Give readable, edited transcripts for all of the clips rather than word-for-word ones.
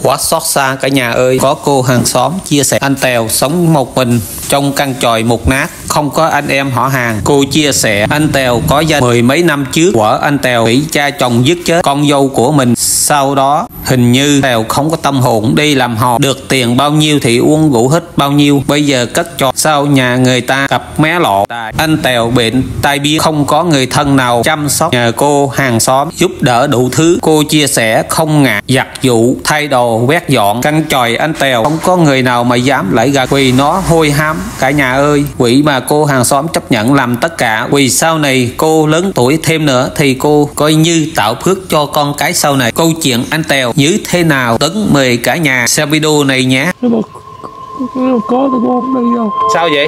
Quá xót xa cả nhà ơi, có cô hàng xóm chia sẻ anh Tèo sống một mình trong căn chòi mục nát, không có anh em họ hàng. Cô chia sẻ anh Tèo có gia đình mười mấy năm trước, vợ anh Tèo bị cha chồng giết chết con dâu của mình. Sau đó hình như Tèo không có tâm hồn, đi làm hò được tiền bao nhiêu thì uống rượu hết bao nhiêu, bây giờ cất trò sau nhà người ta cặp mé lộ. Anh Tèo bệnh tai biến, không có người thân nào chăm sóc, nhờ cô hàng xóm giúp đỡ đủ thứ. Cô chia sẻ không ngại giặt giũ, thay đồ, quét dọn căn chòi anh Tèo, không có người nào mà dám lại gần vì nó hôi hám cả nhà ơi. Quỷ mà cô hàng xóm chấp nhận làm tất cả vì sau này cô lớn tuổi thêm nữa thì cô coi như tạo phước cho con cái sau này. Câu chuyện anh Tèo như thế nào, Tấn mời cả nhà xem video này nhé. Có tôi không đi đâu. Sao vậy?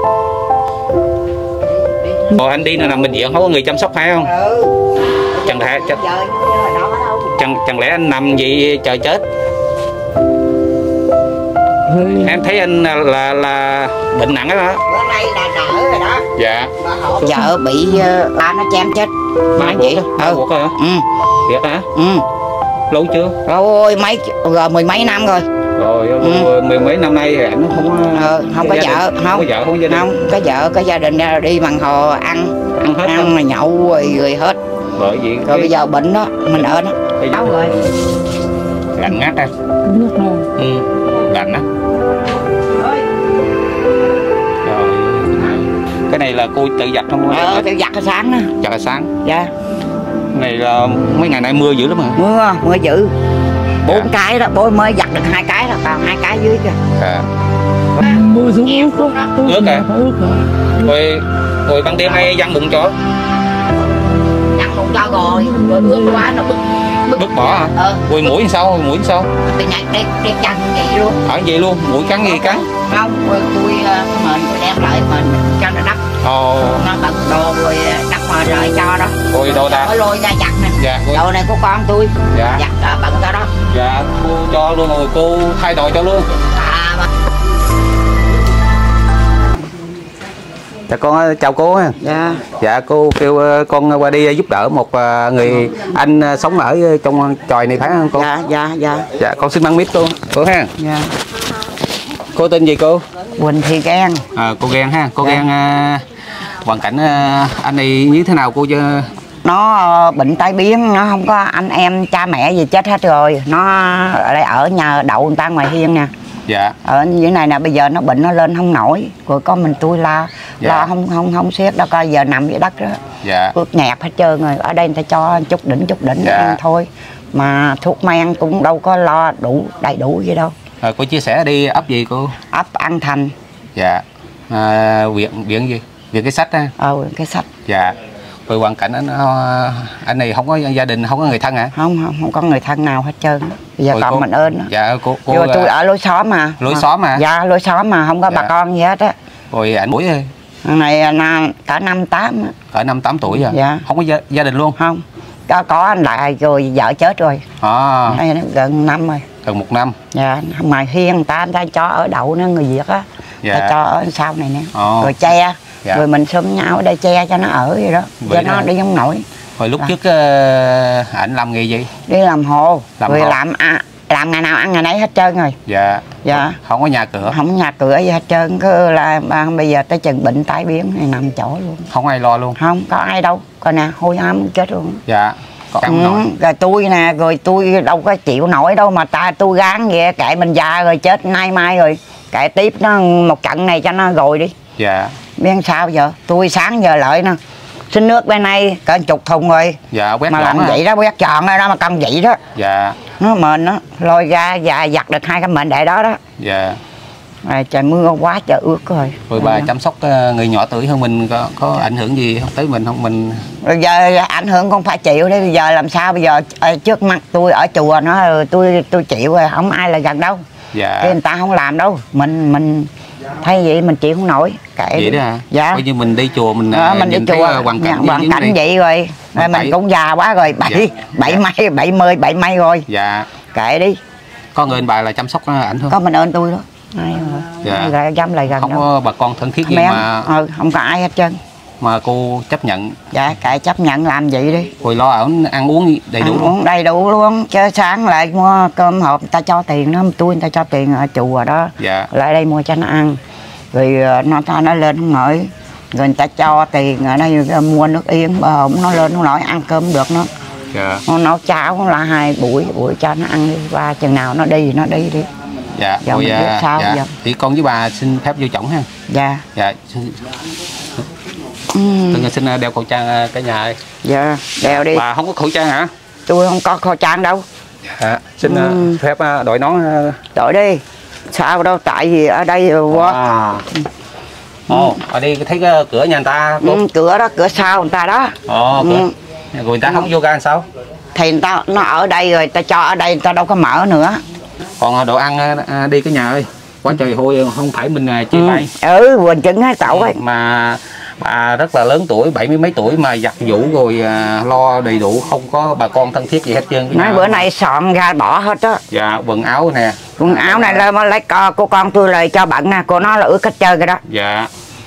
Rồi anh đi là nằm bệnh viện không có người chăm sóc phải không? Chẳng lẽ anh nằm vậy chờ chết? Em thấy anh là bệnh nặng đó. Bữa nay là đỡ rồi đó. Dạ. Vợ bị ba nó chém chết. Má vậy? Buộc hả? Ừ. Thiệt hả? Ừ. Lâu chưa? Rồi mười mấy năm rồi. Rồi mười mấy năm nay thì anh không không có vợ, không có vợ, không gia đình. Không có vợ, có gia đình đi bằng hồ ăn hết, ăn là nhậu rồi hết. Bởi vì rồi bây giờ bệnh đó mình ở đó. Đâu rồi? Lạnh ngắt á. Ừ. Lạnh á. Rồi. Cái này là cô tự giặt không? Tự giặt cái sáng đó. Giặt cái sáng. Dạ. Này là mấy ngày nay mưa dữ lắm hả? Mưa dữ. 4 cái đó, bố mới giặt được 2 cái đó, còn 2 cái dưới kìa. À. Mưa xuống ướt đó. Ướt à? Rồi ban đêm hay văng bụng cho? Văng bụng cho rồi ướt quá nó bứt bỏ hả? Rồi mũi sao? Tôi nhặt đi chăn vậy luôn. Ở vậy luôn, mũi cắn gì cắn? Không, tôi đem lại mình cho nó đắp. Nó bận đồ rồi đắp mà rồi cho đó. Rồi đồ đạc. Lôi ra giặt nè. Dạ. Đồ này của con tôi. Dạ. Giặt bận cho đó. Dạ, cô cho luôn rồi cô thay đồ cho luôn. Dạ con chào cô ha. Dạ. Dạ cô kêu con qua đi giúp đỡ một người anh sống ở trong chòi này phải không cô? Dạ. Dạ con xin mang mít cô ha. Dạ. Cô tên gì cô? Quỳnh Thị Gan. Cô Gan ha. Cô dạ. Gan hoàn cảnh anh này như thế nào cô chứ? Nó bệnh tai biến, nó không có anh em cha mẹ gì chết hết rồi. Nó lại ở nhà đậu người ta ngoài hiên nè. Dạ. Ở dưới này nè, bây giờ nó bệnh nó lên không nổi. Rồi con mình tôi lo không xiết đâu, coi giờ nằm dưới đất đó. Dạ. Ướt nhẹp hết trơn rồi. Ở đây người ta cho chút đỉnh dạ. Ăn thôi. Mà thuốc men cũng đâu có lo đầy đủ gì đâu. Cô chia sẻ đi ấp gì cô? Ấp An Thành. Dạ. Viện gì? Viện cái sách ha? Cái sách. Dạ. Rồi hoàn cảnh anh này không có gia đình, không có người thân hả? Không có người thân nào hết trơn. Bây giờ còn mình ơn đó. Dạ cô tôi ở lối xóm mà. Lối xóm mà? Dạ lối xóm mà không có bà con gì hết á. Rồi ảnh tuổi ơi? Thằng này cả 58. Cỡ 5-8 tuổi rồi. Dạ. Không có gia đình luôn? Không. Có anh lại rồi vợ chết rồi. Đây gần năm rồi. Gần 1 năm. Dạ. Ngoài hiên người ta cho ở đậu nữa, người Việt á. Dạ. Ta cho ở sau này nè. Rồi che. Dạ. Rồi mình xúm nhau ở đây che cho nó ở vậy đó. Vậy cho nó đi không nổi. Hồi lúc trước ảnh làm nghề gì? Đi làm hồ. Rồi làm ngày nào ăn ngày nấy hết trơn rồi. Dạ. Dạ. Không có nhà cửa? Không có nhà cửa gì hết trơn. Cứ là bây giờ tới chừng bệnh tai biến này nằm chỗ luôn. Không ai lo luôn? Không có ai đâu. Coi nè hôi hám chết luôn. Dạ. Rồi tôi nè, rồi tôi đâu có chịu nổi đâu mà tôi gán vậy, kệ mình già rồi chết nay mai rồi. Kệ tiếp nó một trận này cho nó rồi đi. Dạ. Biết sao giờ, tôi sáng giờ lợi nè. Xin nước bên này cỡ 10 thùng rồi. Dạ, quét mà làm vậy đó, quét tròn đó mà cần vậy đó. Dạ. Nó mền nó lôi ra và giặt được 2 cái mền để đó đó. Dạ. Rồi trời mưa quá trời ướt rồi. Rồi bà chăm sóc người nhỏ tuổi hơn mình có ảnh hưởng gì không tới mình không? Mình rồi giờ ảnh hưởng con phải chịu đấy. Bây giờ làm sao bây giờ trước mặt tôi ở chùa nó tôi chịu rồi, không ai là gần đâu. Dạ. Cái người ta không làm đâu, mình thấy vậy mình chịu không nổi. Kệ vậy đó hả? Dạ. Coi như mình đi chùa mình đi chùa hoàn cảnh vậy rồi mình cũng già quá rồi, 70 mấy rồi. Dạ. Kệ đi. Có người anh bà là chăm sóc ảnh thôi? Có mình ơn tôi đó. Ai dạ. dám lại gần không đâu. có bà con thân thiết gì Mẹ, mà không có ai hết trơn. mà cô chấp nhận. Dạ kệ chấp nhận làm vậy đi. Rồi lo ở ăn uống đầy đủ Ăn luôn. uống đầy đủ luôn, chứ sáng lại mua cơm hộp người ta cho tiền đó, tôi người ta cho tiền ở chùa đó. Dạ. Lại đây mua cho nó ăn. Rồi nó lên không nổi. Rồi người ta cho tiền ở đây mua nước yên, bờ hổm nó lên không nổi ăn cơm không được nữa. Dạ. Nó nấu cháo là 2 buổi cho nó ăn đi, và chừng nào nó đi đi. Dạ. Dạ, Rồi, mình biết sao dạ. giờ. Thì con với bà xin phép vô chổng ha. Dạ. Dạ. Xin đeo khẩu trang cả nhà ơi. Dạ, đeo đi. Bà không có khẩu trang hả? Tôi không có khẩu trang đâu. Dạ. Xin phép đội nón. Đội đi. Sao đâu, tại vì ở đây quá. Ở đây thấy cái cửa nhà người ta. Cửa đó, cửa sau người ta đó. Cửa. Rồi người ta không vô ga sao? Thì người ta nó ở đây rồi, ta cho ở đây, người ta đâu có mở nữa. Còn đồ ăn đi cái nhà ơi. Quá trời hôi, không phải mình chê bai. Quỳnh trứng hay cậu ấy. Mà bà rất là lớn tuổi, 70 mấy tuổi mà giặt giũ rồi lo đầy đủ, không có bà con thân thiết gì hết trơn. Nói bữa nay soạn ra bỏ hết á. Dạ, quần áo nè. Quần áo này là lấy cô con tôi lời cho bận nè, cô nó là ướt hết trơn rồi đó. Dạ.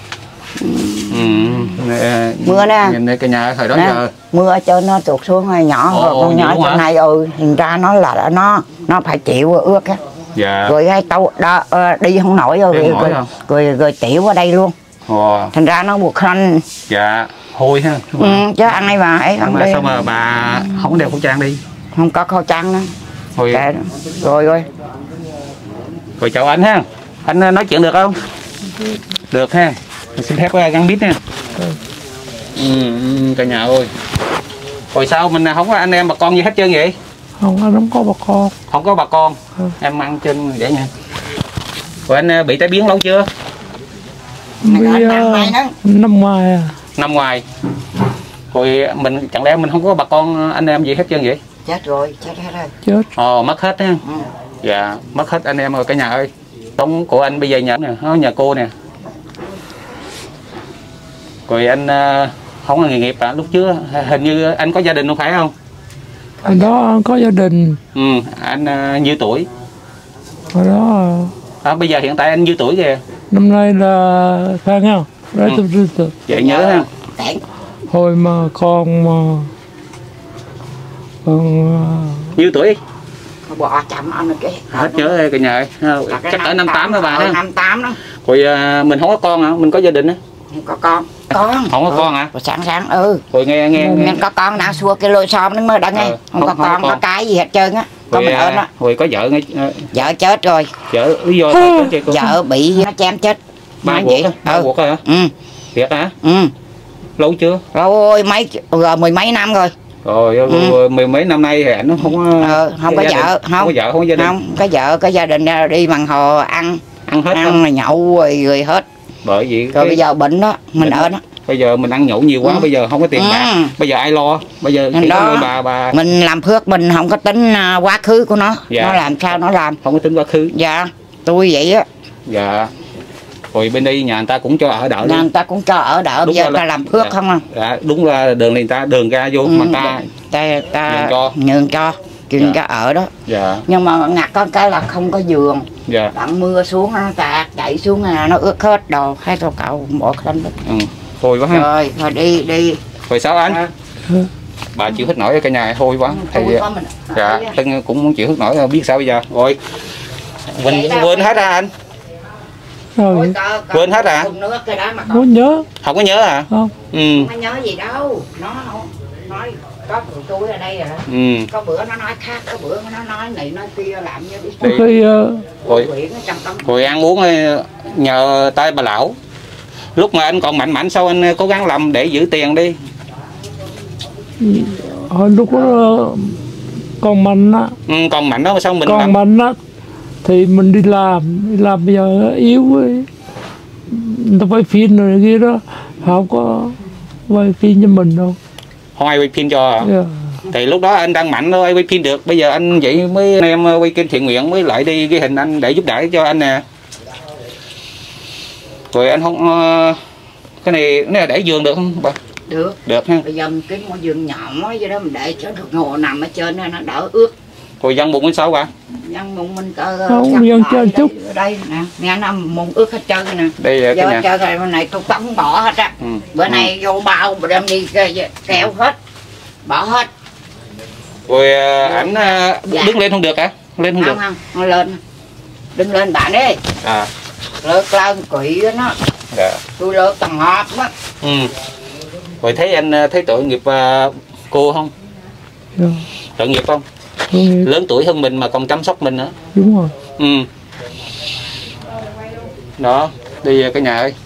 Mưa nè. Nhìn đây cái nhà thời đó giờ. Mưa ở trên nó tụt xuống hơi nhỏ, rồi con nhỏ trên này hình ra nó là nó phải chịu ướt á. Dạ. Rồi hay tao đi không nổi rồi tiểu ở đây luôn. Thành ra nó buộc khăn. Dạ, hôi ha. Chứ ăn đây bà ấy ăn đây. Sao mà bà không có đeo khẩu trang đi? Không có khẩu trang nữa. Rồi chào anh ha. Anh nói chuyện được không? Được ha. Mình xin phép gắn bít nha. Cả nhà ơi. Rồi sao mình không có anh em bà con gì hết trơn vậy? Không có bà con. Không có bà con. Em ăn trên vậy nha. Rồi anh bị tai biến lâu chưa? Năm ngoài à. Năm ngoài. Rồi mình chẳng lẽ mình không có bà con anh em gì hết trơn vậy? Chết rồi, chết hết rồi. Chết. Mất hết ha. Dạ, mất hết anh em rồi cả nhà ơi. Tống của anh bây giờ nhà nè, nhà cô nè. Rồi anh không có nghề nghiệp à? Lúc trước hình như anh có gia đình không phải không? Anh đó có gia đình. Anh nhiêu tuổi? Hồi đó bây giờ hiện tại anh nhiêu tuổi kìa? năm nay là phải không? Vậy nhớ ha. Hồi mà còn nhiêu tuổi? Bỏ chậm anh rồi cái. Hết nhớ cả nhà ơi. Chắc ở 58 đó bà ha. 58 đó. Rồi mình không có con hả? Mình có gia đình á? Có con. Không có con hả? Sáng Rồi nghe có con đã xua cái lôi xóm nó mới đã nghe. Không có con có cái gì hết trơn á. Có mình ơn á. Rồi có vợ nghe. Vợ chết rồi. Vợ lý do sao chết cô? Vợ bị nó chém chết. Ba cuộc hả? Thiệt hả? Lâu chưa? Rồi mười mấy năm rồi. Rồi mười mấy năm nay thì anh nó không có không có vợ, không có vợ, không có gia đình. Không có vợ, có gia đình đi bằng hồ ăn hết, ăn là nhậu rồi hết. Bởi vậy rồi bây giờ bệnh đó mình ở đó. Bây giờ mình ăn nhậu nhiều quá, bây giờ không có tiền bạc, bây giờ ai lo? Bây giờ chỉ có bà mình làm phước, mình không có tính quá khứ của nó. Nó làm sao nó làm, không có tính quá khứ. Dạ tôi vậy á. Dạ. Rồi bên đây nhà người ta cũng cho ở đỡ. Nhà người ta cũng cho ở đỡ, bây giờ ta làm phước không à. Dạ, đúng là đường này người ta đường ra vô mà ta nhường cho chuyện cho ở đó. Dạ. Nhưng mà ngặt có cái là không có giường. Dạ. Đặng mưa xuống nó tạt chạy xuống nó ướt hết đồ, hay sao cậu bỏ khăn đó. Thôi quá ha. Rồi đi. Rồi sao anh? Bà chịu hết nổi cả nhà hôi quá. Thì dạ, Tân cũng muốn chịu hết nổi, biết sao bây giờ. Rồi mình quên hết hả anh? Rồi. Quên hết hả? Không nhớ. Không có nhớ hả? Không. Không có nhớ gì đâu. Nó nói có tôi ở đây rồi. Có bữa nó nói khác, có bữa nó nói này nói kia làm như đi. Rồi ăn uống nhờ tay bà lão. Lúc mà anh còn mạnh sao anh cố gắng làm để giữ tiền đi. Hồi lúc đó còn mạnh á. Còn mạnh đó sao mình còn mạnh á thì mình đi làm bây giờ yếu ấy. Người ta quay phim rồi kia đó, không có quay phim cho mình đâu. Không ai quay phim cho hả? Yeah. Thì lúc đó anh đang mạnh thôi, ai quay phim được. Bây giờ anh vậy mới anh em quay kênh thiện nguyện mới lại đi cái hình anh để giúp đỡ cho anh nè. Rồi anh không cái này là để giường được không bà? Được. Được ha. Bây giờ mình kiếm một giường nhỏ vậy đó, mình để cho được ngồi nằm ở trên nó đỡ ướt. Rồi dân bụng bên sao bà? Dân bụng mình không dân chơi chút ở đây nè, nghe nó mùng ướt hết trơn nè. Đây là cái nhà. Chơi rồi bên này tôi tống bỏ hết á. Bữa nay vô bao đem đi kéo hết, bỏ hết. Rồi ảnh đứng lên không được hả? Lên không được. Không lên. Đứng lên bạn đi. À. Lợt lên quỷ nó. Dạ. Tôi lợt tầng hộp á. Rồi thấy anh thấy tội nghiệp cô không? Dạ. Tội nghiệp không? Lớn tuổi hơn mình mà còn chăm sóc mình nữa. Đúng rồi. Đó, đi cả nhà ơi.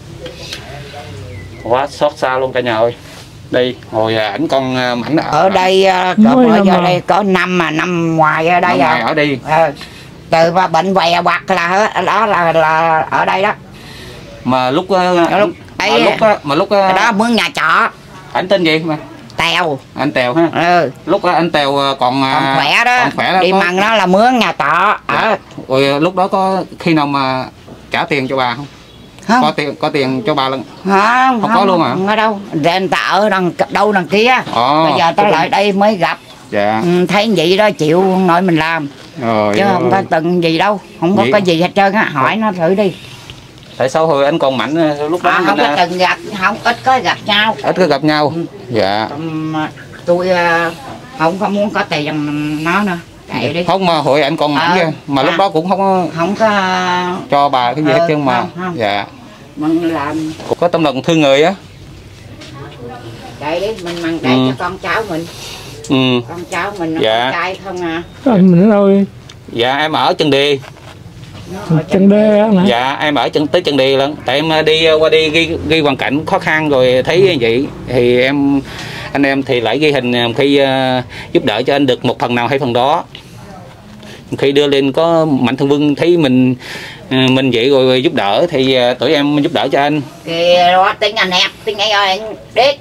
Quá xót xa luôn cả nhà ơi. Đây, ngồi ảnh con Mảnh ở đây bây giờ đây có năm ngoài ở đây rồi. Ở đây. Từ bệnh què hoặc là đó là ở đây đó. Mà lúc lúc đó mướn nhà trọ. Ảnh tên gì mà? Tèo. Anh Tèo ha. Lúc anh Tèo còn khỏe đó. Đi mặn đó là mướn nhà trọ. Rồi lúc đó có khi nào mà trả tiền cho bà không? Không. Có tiền cho bà lần. Không có luôn hả? Không ở đâu.人ta ở đằng kia. Bây giờ tao lại đây mới gặp. Dạ. Thấy vậy đó chịu nội mình làm. Chứ không có từng gì đâu. Không có cái gì hết trơn á. Hỏi nó thử đi. Tại sao hồi anh còn Mạnh lúc đó không có từng gặp, ít có gặp nhau. Ít có gặp nhau. Dạ. Tôi không có muốn có tiền nó nữa. Đi. Không mà hồi anh còn Mạnh mà lúc đó cũng không có cho bà cái gì hết trơn mà. Không. Dạ. Mình làm cũng có tâm lòng thương người á. Đây đi, mình mang đây cho con cháu mình. Con cháu mình dạ. Con trai không à. Anh mình ở đâu đi? Dạ em ở Trần Đề. Trần Đề á. Dạ em ở tới Trần Đề lần. Tại em đi qua đi ghi hoàn cảnh khó khăn rồi thấy như vậy thì anh em thì lại ghi hình khi giúp đỡ cho anh được một phần nào hay phần đó. Khi đưa lên có Mạnh Thường Quân thấy mình vậy rồi giúp đỡ thì tụi em giúp đỡ cho anh. Kìa đó tính anh hẹp, tính ngay rồi điếc.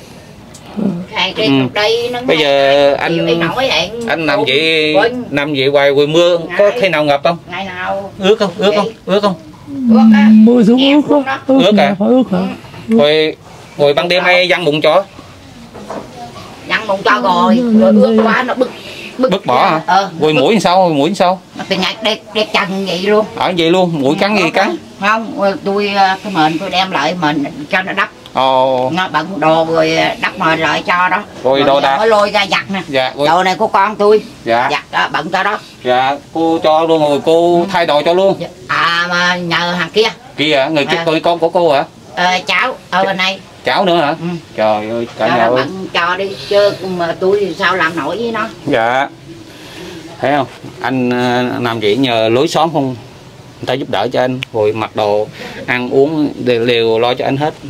Bây giờ anh nằm vậy hoài rồi mưa có khi nào ngập không? Ngày nào ướt không? Ướt không? Mưa xuống ướt á. Ướt à? Rồi ban đêm hay văng bụng chó? Văng bụng chó rồi ướt quá nó bứt bỏ hả? Rồi mũi sao? Từ ngày đẹp chằn vậy luôn. Ở vậy luôn, mũi cắn gì cắn? Không, tôi cái mền tôi đem lại mền cho nó đắp. Nó bận đồ rồi đắp mền lại cho đó. Rồi đồ đạc. Mới lôi ra giặt nè. Dạ. Đồ này của con tôi. Dạ. Giặt đó, bận cho đó. Dạ, cô cho luôn rồi cô thay đồ cho luôn. Mà nhờ hàng kia. Kia người kia con của cô hả? Cháu ở bên này. Cháu nữa hả? Trời ơi, cả nhà ơi. Bận cho đi chứ mà tôi sao làm nổi với nó. Dạ. Thấy không? Anh làm vậy nhờ lối xóm không? Người ta giúp đỡ cho anh, rồi mặc đồ, ăn uống đều lo cho anh hết.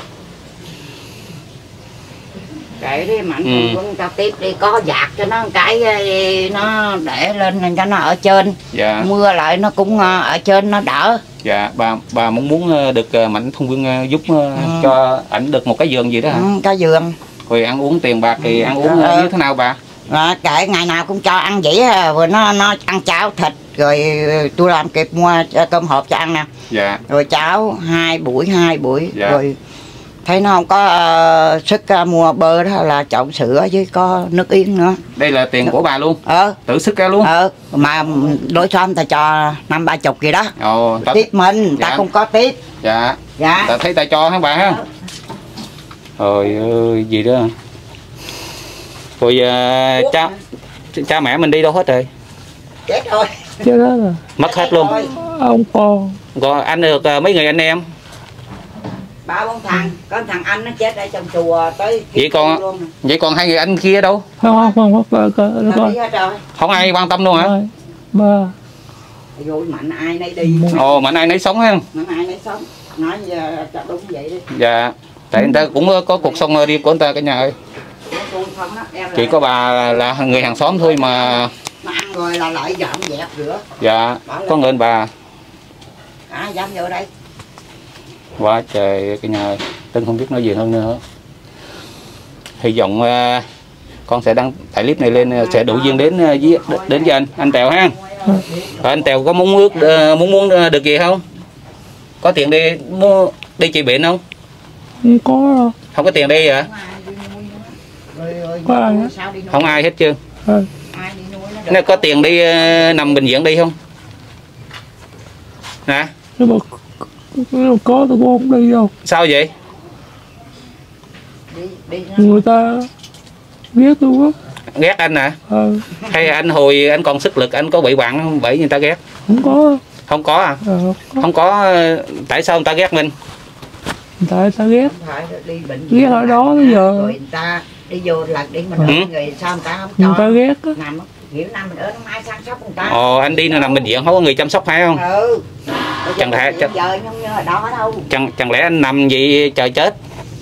Để đi Mạnh Thường Quân cho tiếp đi, có giặt cho nó cái nó để lên cho nó ở trên. Dạ. Mưa lại nó cũng ở trên nó đỡ. Dạ, bà muốn được Mạnh Thường Quân giúp cho ảnh được một cái giường gì đó hả? Cái giường. Rồi ăn uống tiền bạc thì ăn uống như thế nào bà? Kệ ngày nào cũng cho ăn vậy rồi nó ăn cháo thịt rồi tôi làm kịp mua cơm hộp cho ăn nè. Dạ. Rồi cháo 2 buổi dạ. Rồi thấy nó không có sức mua bơ đó là chậu sữa với có nước yến nữa. Đây là tiền của bà luôn? Tự sức ra luôn? Mà đối xóm ta cho 50-30 gì đó. Tiếp mình ta không có tiếp. Dạ. Ta thấy ta cho hả bà ha? Trời ơi gì đó. Rồi cha mẹ mình đi đâu hết rồi? Chết rồi. Chết đó rồi. Mất hết luôn. Ông con. Rồi anh được mấy người anh em? 3-4 thằng. Có thằng anh nó chết ở trong chùa tới. Vậy còn 2 người anh kia đâu? Không. Không ai quan tâm luôn hả? Ba. Rồi Mạnh ai nấy đi. Mạnh ai nấy sống ha? Mạnh ai nấy sống. Nói đúng vậy đi. Dạ. Tại người ta cũng có cuộc sống riêng của người ta cả nhà ơi. Chỉ có bà là người hàng xóm thôi mà. Nó ăn rồi là lại dọn dẹp rửa. Dạ, có người bà. Dám vô đây. Quá trời cái nhà Tân không biết nói gì hơn nữa. Hy vọng con sẽ đăng tải clip này lên sẽ đủ duyên đến với anh Tèo ha. Anh Tèo có muốn được gì không? Có tiền đi trị bệnh không? Không có đâu. Không có tiền đi hả? Không ai hết chưa? Nó có tiền đi nằm bệnh viện đi không? Nè. Nếu mà có tôi cũng không đi đâu. Sao vậy? Người ta ghét tôi quá. Ghét anh hả? Hay anh hồi anh còn sức lực anh có bị bạn không? Bởi người ta ghét. Không có. Không có à? Không có. Tại sao người ta ghét mình? Tại ta ghét. Ghét ở đó bây giờ. Rồi người ta đi vô lần đi mình người sao người ta không cho. Người ta ghét á. Nằm kiểu năm mình ở nó mai chăm sóc người ta. Ồ, anh đi nằm bệnh viện không có người chăm sóc phải không? Ừ. Chẳng lẽ giờ không như ở đó đâu. Chẳng lẽ anh nằm vậy chờ chết?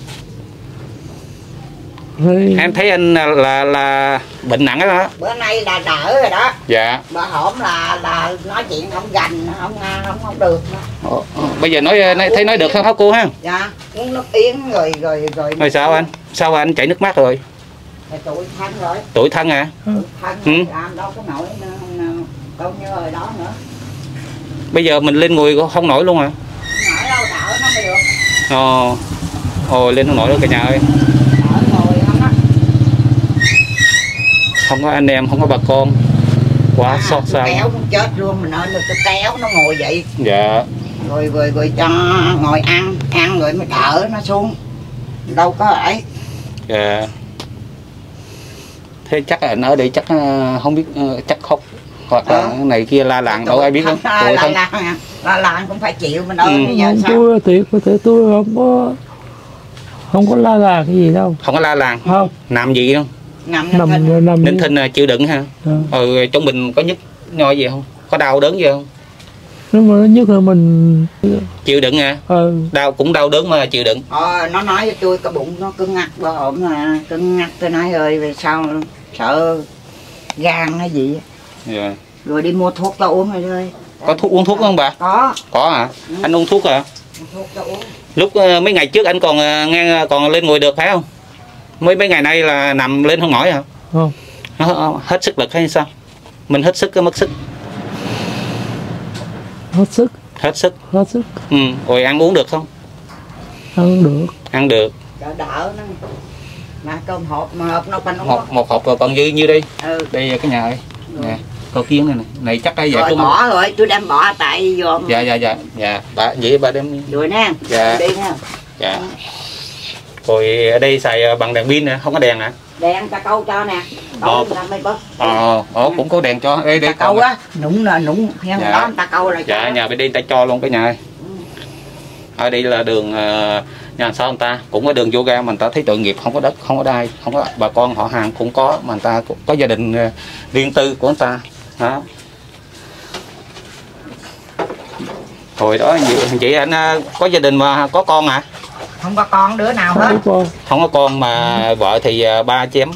Thì... Em thấy anh là bệnh nặng đó. Bữa nay là đỡ rồi đó. Dạ. Bữa hổm là nói chuyện không gành không được. Bây giờ nói được không hả cô ha? Dạ, nó yên rồi. Rồi sao anh? Sao anh chảy nước mắt rồi? Tuổi thân rồi. Tuổi thân hả? Thân làm đâu có nổi đâu như hồi đó nữa. Bây giờ mình lên ngồi không nổi luôn hả? Nổi đâu đỡ nó mới được. Ồ, lên không nổi đâu cả nhà ơi. Đỡ ngồi không đó. Không có anh em, không có bà con. Quá xót xa. Kéo cũng chết luôn, mình ơi, tôi kéo nó ngồi vậy. Dạ. Rồi cho ngồi ăn rồi mới đỡ nó xuống. Đâu có ấy. Dạ. Thế chắc anh ở đây chắc không biết chắc khóc hoặc là này kia la làng đâu ai biết không? La làng cũng phải chịu mình ơi. Bây giờ sao? Tôi thiệt có thể tôi không có la làng cái gì đâu. Không có la làng. Không. Nằm gì không? Nằm Nín thinh chịu đựng ha. Trong mình có nhức nhoi gì không? Có đau đớn gì không? Nếu mà nó nhức là mình chịu đựng hả? Đau cũng đau đớn mà chịu đựng. Nó nói với tôi cái bụng nó cứng ngắc bữa ổn mà cứng ngắc, tôi nói ơi về sao sợ gan hay gì. Yeah. Rồi đi mua thuốc tao uống rồi thôi. Có thuốc uống thuốc không bà? Có hả? Anh uống thuốc hả? Thuốc tao uống. Lúc mấy ngày trước anh còn lên ngồi được phải không? Mấy ngày nay là nằm lên không nổi hả? Không. Hết sức lực hay sao? Mình hết sức mất sức. Hết sức. Rồi ăn uống được không? Ăn được. Đỡ nó. Mà cơm hộp nó còn một hộp còn dư nhiêu đi. Đây cái nhà ơi. Nè, có kiến này chắc đây vậy. Rồi bỏ rồi, tôi đem bỏ tại vô. Dạ. Bà vậy bà đem. Rồi nè. Dạ. Đi nha. Dạ. Rồi ở đây xài bằng đèn pin nè, không có đèn hả? Đèn ta câu cho nè. Cũng có đèn cho. Đây câu á, nũng hen dạ. Đó ta câu là dạ, nhà bên đây ta cho luôn cái nhà ơi. Ở đây là đường nhà sao người ta cũng có đường vô ga mà người ta thấy tội nghiệp, không có đất, không có đai, không có bà con họ hàng cũng có mà người ta cũng có gia đình riêng tư của người ta. Đó. Hồi đó chị anh có gia đình mà có con à? Không có con đứa nào hết. Không có con mà vợ thì ba chém.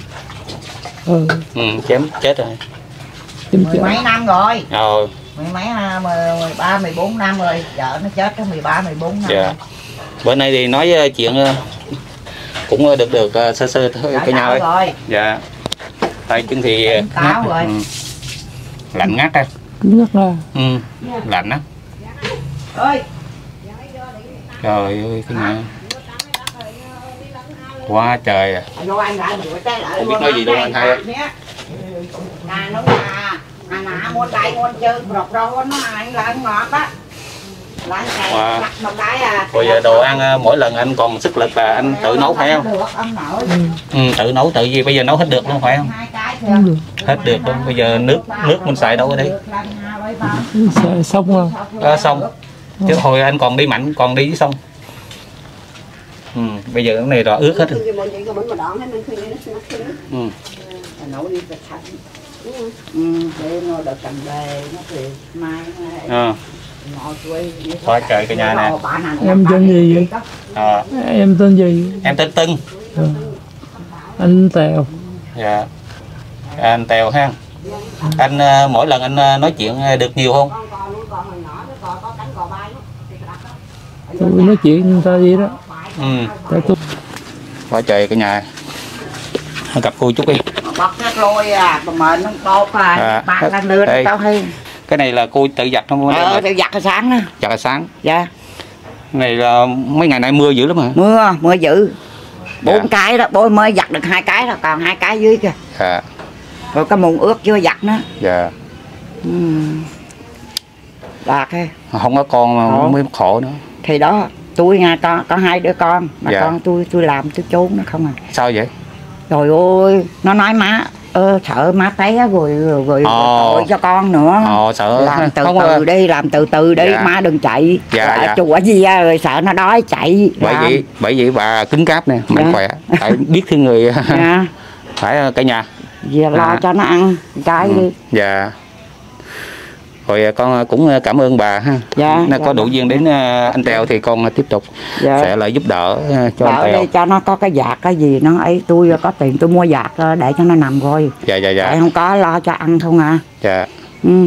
Chém chết rồi. Mười mấy năm rồi. Rồi. Mười mấy 13 14 năm rồi, vợ nó chết có 13 14 năm. Dạ. Bữa nay thì nói chuyện cũng được sơ thôi cả nhà ơi. Dạ. Tay chân thì rồi. Lạnh ngắt á. Lạnh á. Ơi. Trời ơi cái nhà. Quá trời à. Không biết nói gì đâu anh hai ơi. Nó nà muôn đại muôn chơi rọc rau nó ăn là ăn ngọt á. Wow. Bây giờ đồ ăn mỗi lần anh còn sức lực là anh tự nấu phải không? Tự nấu tự gì bây giờ nấu hết được luôn phải không? Hết được luôn. Bây giờ nước mình xài đâu ở đây? Xong rồi. Xong. Chứ hồi anh còn đi mạnh còn đi với sông. Bây giờ cái này rõ ướt hết rồi. Quá trời cái nhà nè. Em tên gì vậy? Em tên gì? Em tên Tưng. Anh Tèo. Dạ. Anh Tèo ha. Anh mỗi lần anh nói chuyện được nhiều không? Tôi nói chuyện người ta gì đó. Quá trời cái nhà. Gặp cô chút đi. Bắt hết lôi mà nó bột bạn là lừa tao hay. Cái này là cô tự giặt không? Tự giặt hồi sáng đó. Giặt hồi sáng. Dạ. Này là mấy ngày nay mưa dữ lắm hả? Mưa dữ. 4 cái đó, bố mới giặt được 2 cái rồi, còn 2 cái dưới kìa. Rồi cái mùng ướt chưa giặt nữa. Dạ. Đạt hay. Không có con mà Khổ. mới khổ nữa. Thì đó, tôi nha, có 2 đứa con mà Dạ. con tôi làm tôi trốn nó không à. Sao vậy? Trời ơi, nó nói má sợ má té rồi tội cho con nữa. Sợ Làm từ không từ đi, làm từ từ đi, Dạ. má đừng chạy. Dạ, dạ. Chùa gì á, rồi sợ nó đói chạy. Bởi vậy bà cứng cáp nè, mạnh Dạ. khỏe, phải biết thương người. Dạ. Phải cả nhà. Về lo cho nó ăn cái đi. Dạ. Rồi con cũng cảm ơn bà ha. Dạ, Nó dạ, có đủ dạ. duyên đến anh Tèo thì con tiếp tục Dạ. sẽ lại giúp đỡ cho anh Đỡ Tèo. đi cho nó có cái vạt cái gì nó ấy, tôi có tiền tôi mua vạt để cho nó nằm rồi. Dạ dạ Tại dạ. không có lo cho ăn không à. Dạ. Ừ.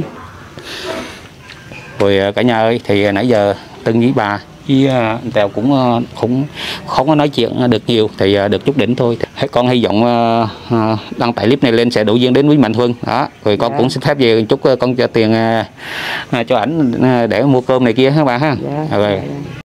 Rồi cả nhà ơi, thì nãy giờ Tân với bà với anh Tèo cũng không có nói chuyện được nhiều, thì được chút đỉnh thôi. Con hy vọng đăng tải clip này lên sẽ đủ duyên đến với Mạnh Thuận đó. Rồi con Dạ. cũng xin phép về chút con cho tiền cho ảnh để mua cơm này kia ha bà ha. Dạ. Rồi. Dạ.